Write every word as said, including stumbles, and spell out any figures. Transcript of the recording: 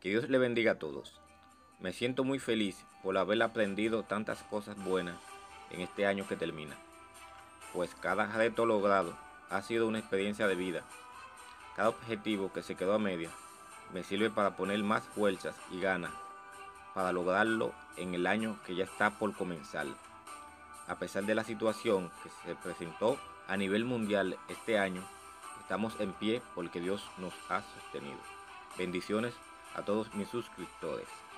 Que Dios le bendiga a todos. Me siento muy feliz por haber aprendido tantas cosas buenas en este año que termina, pues cada reto logrado ha sido una experiencia de vida. Cada objetivo que se quedó a media me sirve para poner más fuerzas y ganas para lograrlo en el año que ya está por comenzar. A pesar de la situación que se presentó a nivel mundial este año, estamos en pie porque Dios nos ha sostenido. Bendiciones a todos mis suscriptores.